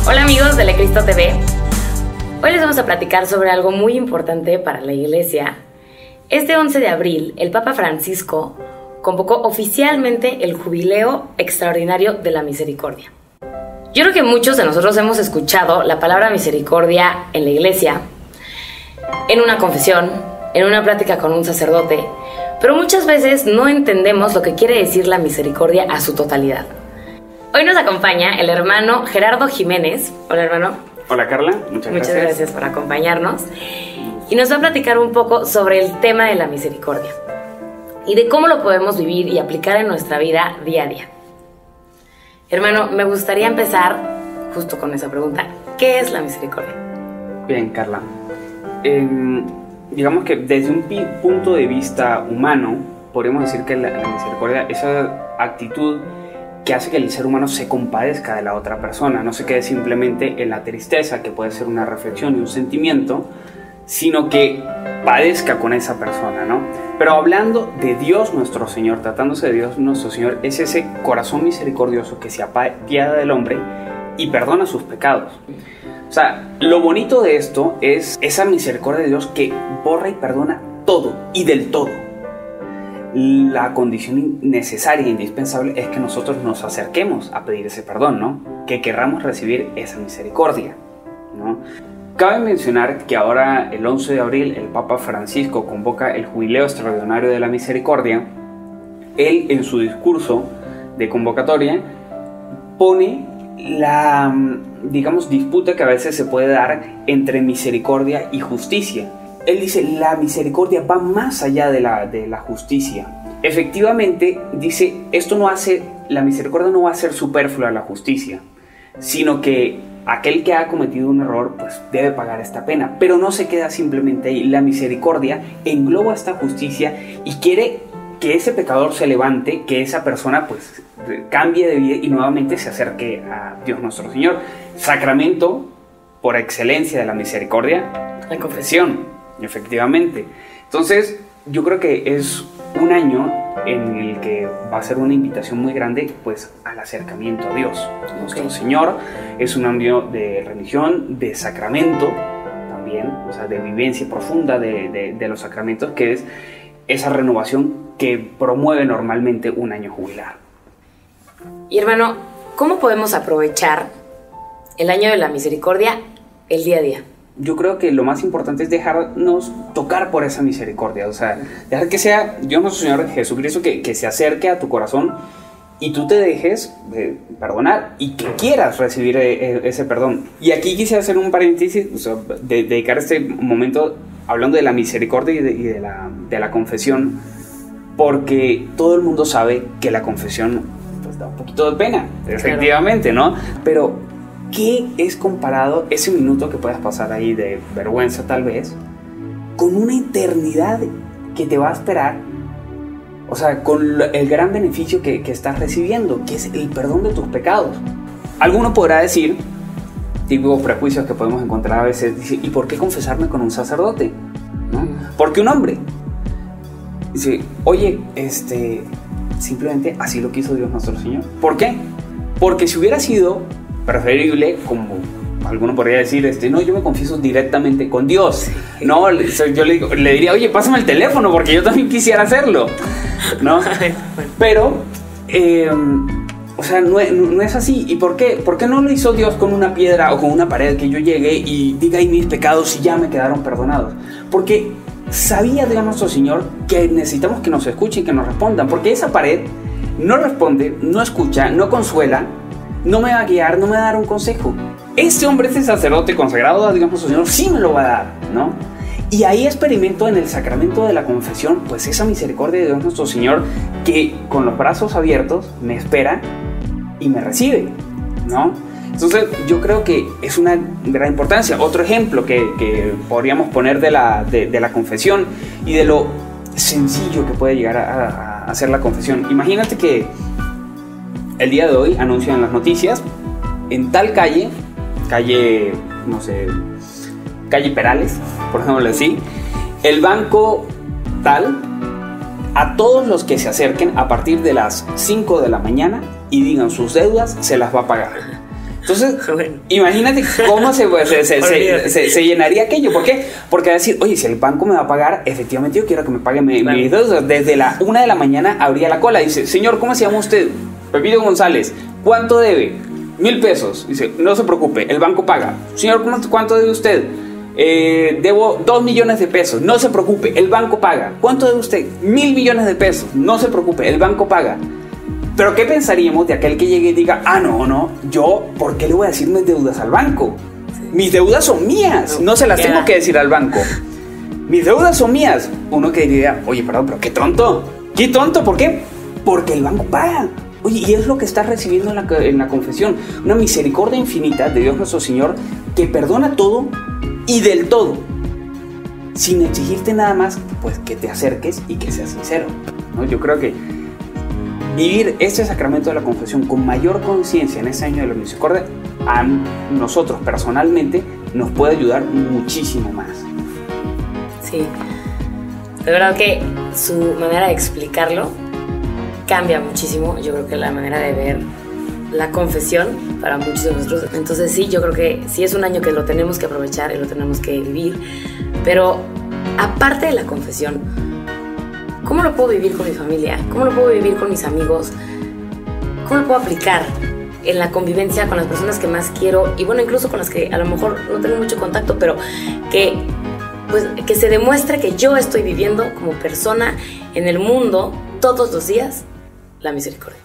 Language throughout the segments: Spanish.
Hola amigos de Lecristo TV. Hoy les vamos a platicar sobre algo muy importante para la iglesia. Este 11 de abril, el Papa Francisco convocó oficialmente el Jubileo Extraordinario de la Misericordia. Yo creo que muchos de nosotros hemos escuchado la palabra misericordia en la iglesia, en una confesión, en una plática con un sacerdote, pero muchas veces no entendemos lo que quiere decir la misericordia a su totalidad. Hoy nos acompaña el hermano Gerardo Jiménez. Hola, hermano. Hola, Carla. Muchas gracias por acompañarnos. Y nos va a platicar un poco sobre el tema de la misericordia y de cómo lo podemos vivir y aplicar en nuestra vida día a día. Hermano, me gustaría empezar justo con esa pregunta. ¿Qué es la misericordia? Bien, Carla. Digamos que desde un punto de vista humano, podríamos decir que la misericordia es esa actitud que hace que el ser humano se compadezca de la otra persona, no se quede simplemente en la tristeza, que puede ser una reflexión y un sentimiento, sino que padezca con esa persona, ¿no? Pero hablando de Dios nuestro Señor, tratándose de Dios nuestro Señor, es ese corazón misericordioso que se apiada del hombre y perdona sus pecados. O sea, lo bonito de esto es esa misericordia de Dios que borra y perdona todo y del todo. La condición necesaria e indispensable es que nosotros nos acerquemos a pedir ese perdón, ¿no? Que querramos recibir esa misericordia, ¿no? Cabe mencionar que ahora, el 11 de abril, el Papa Francisco convoca el Jubileo Extraordinario de la Misericordia. Él, en su discurso de convocatoria, pone la, digamos, disputa que a veces se puede dar entre misericordia y justicia. Él dice, la misericordia va más allá de la justicia. Efectivamente, dice, la misericordia no va a ser superflua a la justicia, sino que aquel que ha cometido un error, pues debe pagar esta pena. Pero no se queda simplemente ahí. La misericordia engloba esta justicia y quiere que ese pecador se levante, que esa persona pues cambie de vida y nuevamente se acerque a Dios nuestro Señor. Sacramento por excelencia de la misericordia, la confesión. Efectivamente. Entonces, yo creo que es un año en el que va a ser una invitación muy grande, pues, al acercamiento a Dios. Nuestro Señor es un año de religión, de sacramento también, o sea, de vivencia profunda de los sacramentos, que es esa renovación que promueve normalmente un año jubilar. Y hermano, ¿cómo podemos aprovechar el año de la misericordia el día a día? Yo creo que lo más importante es dejarnos tocar por esa misericordia, o sea, dejar que sea Dios nuestro Señor Jesucristo que se acerque a tu corazón y tú te dejes perdonar y que quieras recibir ese perdón. Y aquí quisiera hacer un paréntesis, o sea, dedicar este momento hablando de la misericordia y de la confesión, porque todo el mundo sabe que la confesión pues, da un poquito de pena, efectivamente, ¿no? Pero ¿qué es comparado ese minuto que puedas pasar ahí de vergüenza tal vez con una eternidad que te va a esperar? O sea, con el gran beneficio que estás recibiendo, que es el perdón de tus pecados. Alguno podrá decir, típicos prejuicios que podemos encontrar a veces, dice, ¿y por qué confesarme con un sacerdote? ¿No? ¿Por qué un hombre? Dice, oye, simplemente así lo quiso Dios nuestro Señor. ¿Por qué? Porque si hubiera sido preferible, como alguno podría decir, no, yo me confieso directamente con Dios, no, yo le diría, oye, pásame el teléfono porque yo también quisiera hacerlo, ¿no? Pero, o sea, no es así. ¿Y por qué? ¿Por qué no lo hizo Dios con una piedra o con una pared que yo llegue y diga, ay, mis pecados y ya me quedaron perdonados? Porque sabía Dios nuestro Señor que necesitamos que nos escuchen, que nos respondan, porque esa pared no responde, no escucha, no consuela, no me va a guiar, no me va a dar un consejo. Este hombre, este sacerdote consagrado a Dios nuestro Señor, sí me lo va a dar, ¿no? Y ahí experimento en el sacramento de la confesión, pues esa misericordia de Dios nuestro Señor, que con los brazos abiertos me espera y me recibe, ¿no? Entonces yo creo que es una gran importancia. Otro ejemplo que podríamos poner de la confesión y de lo sencillo que puede llegar a hacer la confesión. Imagínate que el día de hoy anuncian las noticias, en tal calle, no sé, calle Perales, por ejemplo así, el banco tal, a todos los que se acerquen a partir de las 5 de la mañana y digan sus deudas, se las va a pagar. Entonces, imagínate cómo se llenaría aquello. ¿Por qué? Porque va a decir, oye, si el banco me va a pagar, efectivamente yo quiero que me pague mis deudas. Desde la 1 de la mañana abría la cola. Dice, señor, ¿cómo se llama usted? Pepito González. ¿Cuánto debe? 1,000 pesos. Dice, no se preocupe, el banco paga. Señor, ¿cuánto debe usted? Debo 2 millones de pesos. No se preocupe, el banco paga. ¿Cuánto debe usted? 1,000 millones de pesos. No se preocupe, el banco paga. Pero ¿qué pensaríamos de aquel que llegue y diga, no, yo, ¿por qué le voy a decir mis deudas al banco? Mis deudas son mías, no se las tengo que decir al banco. Mis deudas son mías. Uno que diría, oye, perdón, pero qué tonto. ¿Qué tonto? ¿Por qué? Porque el banco paga. Oye, y es lo que estás recibiendo en la confesión. Una misericordia infinita de Dios nuestro Señor que perdona todo y del todo. Sin exigirte nada más, pues que te acerques y que seas sincero, ¿no? Yo creo que vivir este sacramento de la confesión con mayor conciencia en este año de la misericordia, a nosotros personalmente nos puede ayudar muchísimo más. Sí, de verdad que su manera de explicarlo cambia muchísimo. Yo creo que la manera de ver la confesión para muchos de nosotros. Entonces sí, yo creo que sí es un año que lo tenemos que aprovechar y lo tenemos que vivir. Pero aparte de la confesión, ¿cómo lo puedo vivir con mi familia? ¿Cómo lo puedo vivir con mis amigos? ¿Cómo lo puedo aplicar en la convivencia con las personas que más quiero? Y bueno, incluso con las que a lo mejor no tengo mucho contacto, pero que se demuestre que yo estoy viviendo como persona en el mundo todos los días la misericordia.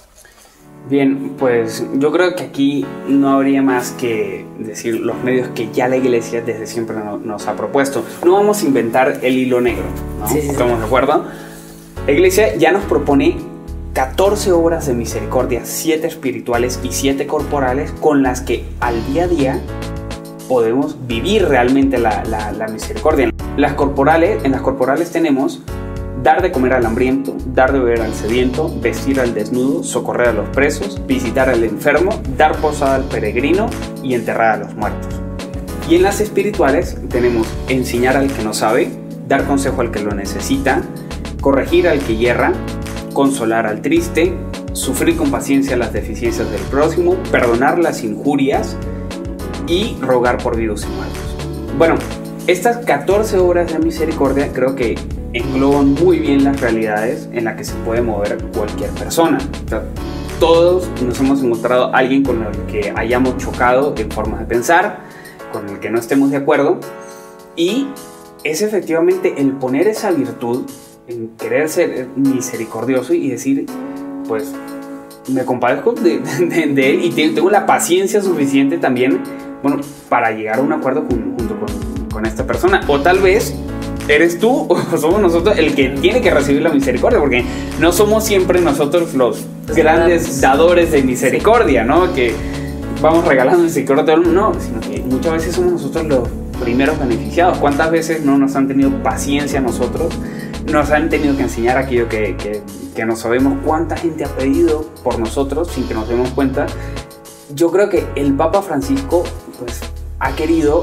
Bien, pues yo creo que aquí no habría más que decir los medios que ya la Iglesia desde siempre nos ha propuesto. No vamos a inventar el hilo negro, ¿no? Sí. ¿Estamos de acuerdo? La Iglesia ya nos propone 14 obras de misericordia, 7 espirituales y 7 corporales, con las que al día a día podemos vivir realmente la misericordia. En las corporales tenemos dar de comer al hambriento, dar de beber al sediento, vestir al desnudo, socorrer a los presos, visitar al enfermo, dar posada al peregrino y enterrar a los muertos. Y en las espirituales tenemos enseñar al que no sabe, dar consejo al que lo necesita, corregir al que yerra, consolar al triste, sufrir con paciencia las deficiencias del prójimo, perdonar las injurias y rogar por vivos y muertos. Bueno, estas 14 obras de misericordia creo que engloban muy bien las realidades en las que se puede mover cualquier persona. O sea, todos nos hemos encontrado a alguien con el que hayamos chocado en formas de pensar, con el que no estemos de acuerdo, y es efectivamente el poner esa virtud en querer ser misericordioso y decir, pues me compadezco de él y tengo la paciencia suficiente también, bueno, para llegar a un acuerdo junto con esta persona. O tal vez eres tú o somos nosotros el que tiene que recibir la misericordia, porque no somos siempre nosotros los grandes dadores de misericordia, ¿no? Que vamos regalando misericordia a todo el mundo, no, sino que muchas veces somos nosotros los primeros beneficiados. ¿Cuántas veces no nos han tenido paciencia nosotros? Nos han tenido que enseñar aquello que no sabemos. ¿Cuánta gente ha pedido por nosotros sin que nos demos cuenta? Yo creo que el Papa Francisco pues ha querido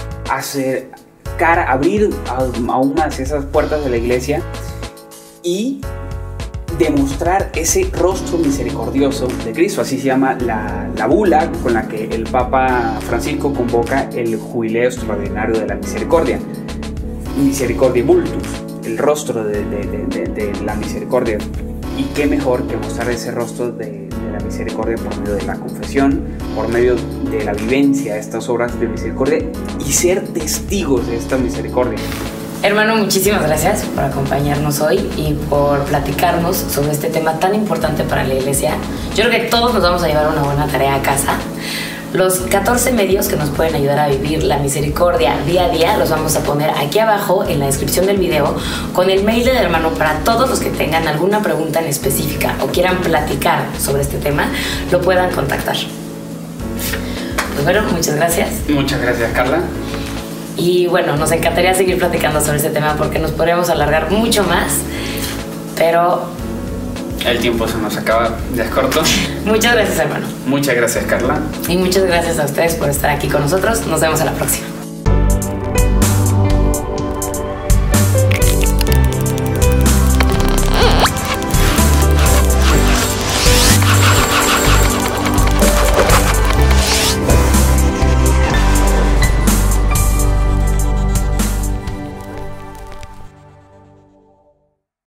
abrir aún más esas puertas de la Iglesia y demostrar ese rostro misericordioso de Cristo. Así se llama la bula con la que el Papa Francisco convoca el Jubileo Extraordinario de la Misericordia. Misericordia Vultus, el rostro de la misericordia. Y qué mejor que mostrar ese rostro de la misericordia por medio de la confesión, por medio de la vivencia de estas obras de misericordia y ser testigos de esta misericordia. Hermano, muchísimas gracias por acompañarnos hoy y por platicarnos sobre este tema tan importante para la Iglesia. Yo creo que todos nos vamos a llevar una buena tarea a casa. Los 14 medios que nos pueden ayudar a vivir la misericordia día a día los vamos a poner aquí abajo en la descripción del video con el mail del hermano para todos los que tengan alguna pregunta en específica o quieran platicar sobre este tema, lo puedan contactar. Pues bueno, muchas gracias. Muchas gracias, Carla. Y bueno, nos encantaría seguir platicando sobre este tema porque nos podríamos alargar mucho más, pero el tiempo se nos acaba, ya es corto. Muchas gracias, hermano. Muchas gracias, Carla. Y muchas gracias a ustedes por estar aquí con nosotros. Nos vemos a la próxima.